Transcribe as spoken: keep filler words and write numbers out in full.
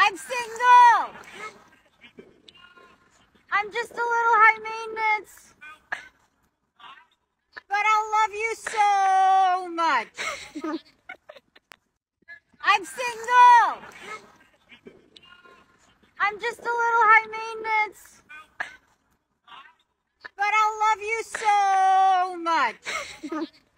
I'm single. I'm just a little high maintenance. But I'll love you so much. I'm single. I'm just a little high maintenance. But I'll love you so much.